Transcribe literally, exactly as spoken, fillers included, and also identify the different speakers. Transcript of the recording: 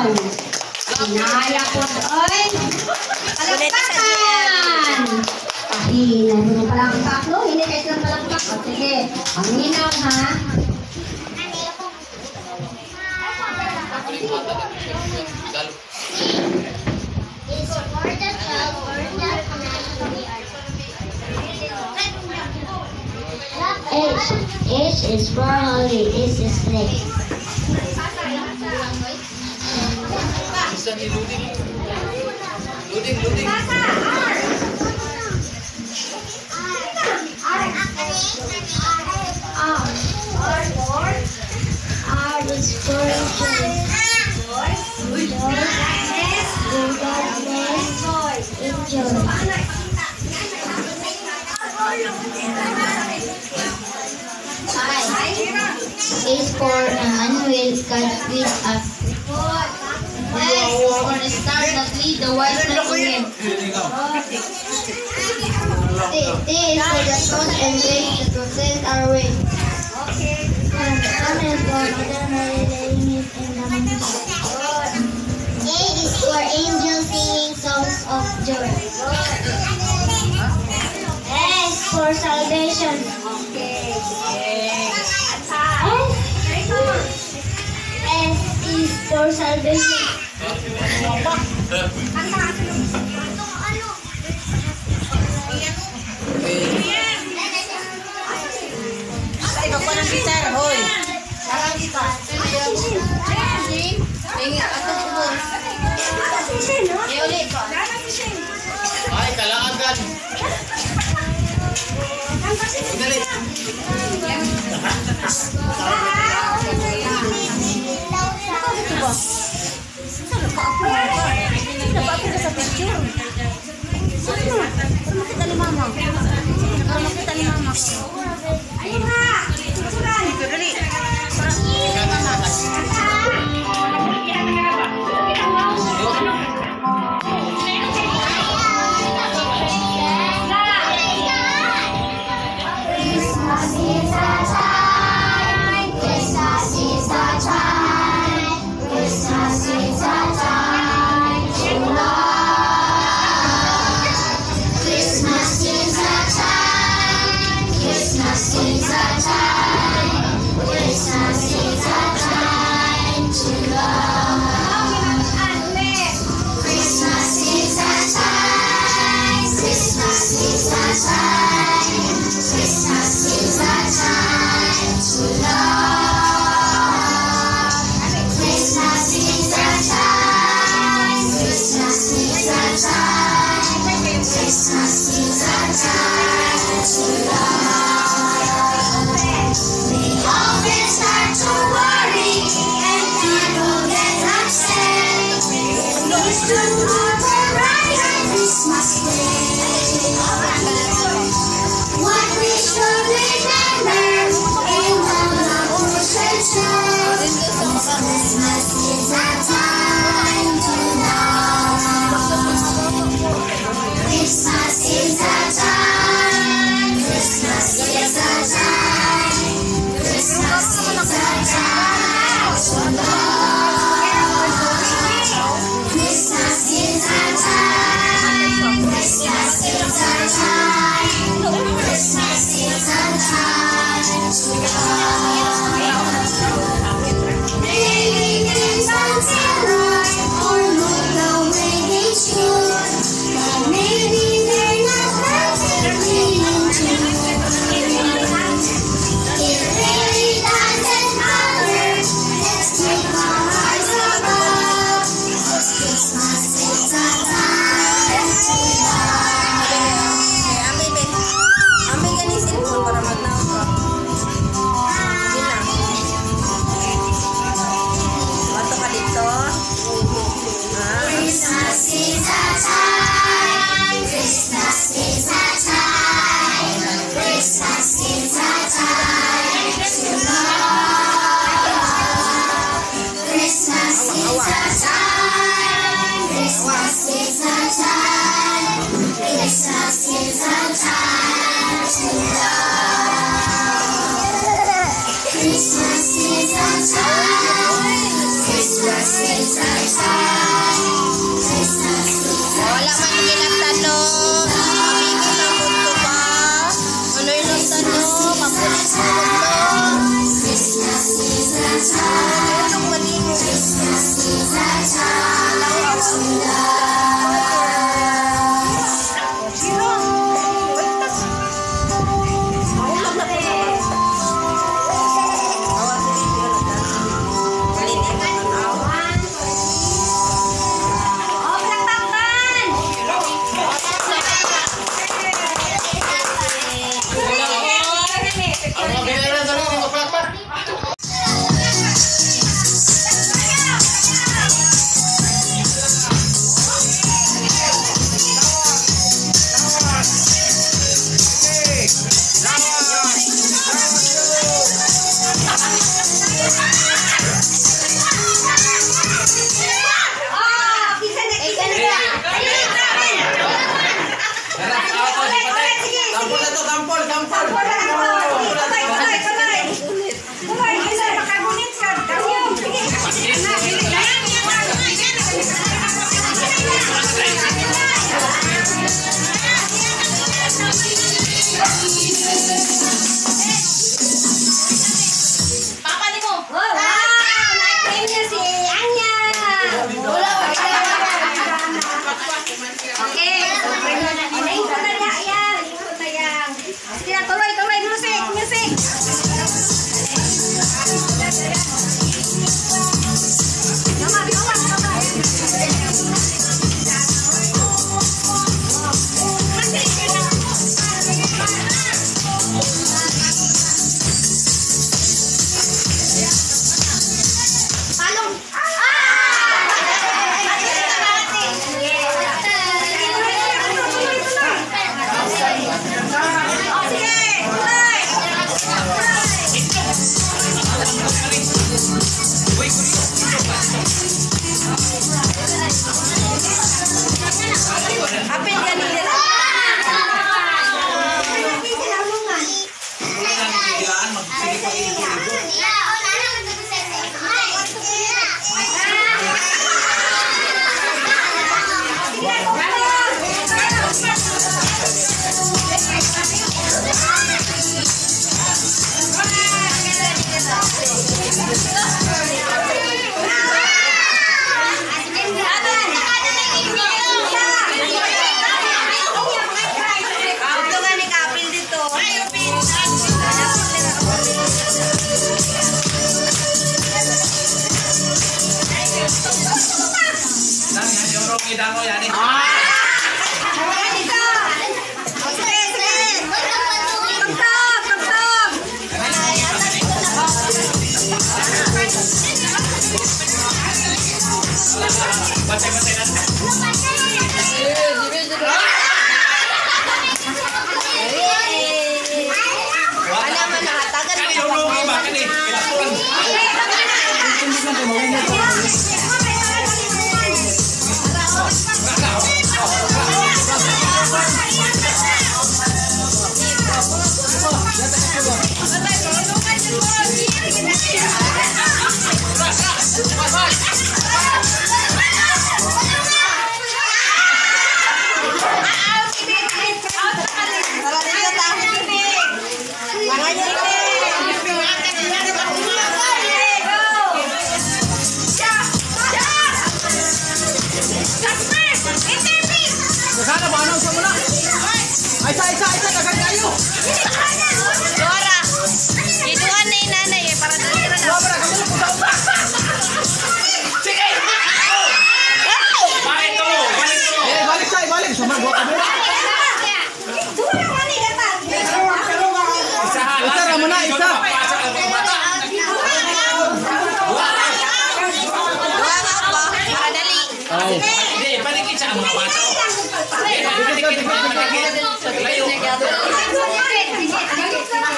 Speaker 1: Congratulations! Inaya po ay palakpakan! Pahina mo palakpak, no? Hindi kayo ng palakpak. O, sige, ang ninaw, ha?
Speaker 2: H. H is for Holly. H is snake.
Speaker 3: Bisa nih loading. Loading, loading.
Speaker 2: R. R is for is for a man will catch fish up.
Speaker 4: S for the star that lead the wise man to him.
Speaker 2: T, T is for the sun and rain to protect our way.
Speaker 4: Okay.
Speaker 2: M is for mother Mary laying it in the mountain. A is for angels singing songs of joy. S for salvation.
Speaker 4: Okay.
Speaker 2: S is for salvation.
Speaker 4: Ay, bako ng gitar, hoy. Sarang gitar. Tingin ako po. Ay, ulit po.
Speaker 3: Ay, kalaagan. Dali.
Speaker 4: Napapin ka sa picture. Sino? Para makita ni mama. Para makita ni mama. Ayun nga. Picturean. Dali.
Speaker 3: Magsige ko iligo-ligo. Nang yan yung rongi dano yan eh. Bantay-bantay natin.
Speaker 4: Ano man nakatagan
Speaker 3: Kani yung rongi ba? Kani, pinatuan.
Speaker 5: Sana ba ano siya muna? Ay sa isa isa dagan kayo.
Speaker 4: Dora. Kinuha na yung nanay eh, para dali na
Speaker 5: Wala ba kami puta uta.
Speaker 3: Sige! Balik ko mo! Balik ko mo!
Speaker 5: Eh balik say balik sama gua kami.
Speaker 3: Isa ha!
Speaker 5: Isa ra muna isa.
Speaker 3: Pasok ang mga bata!
Speaker 4: Dua nga ba? Para dali.
Speaker 5: Ay.
Speaker 3: Hindi, panikit sa mga bata. Eh, panikit, panikit. Layo.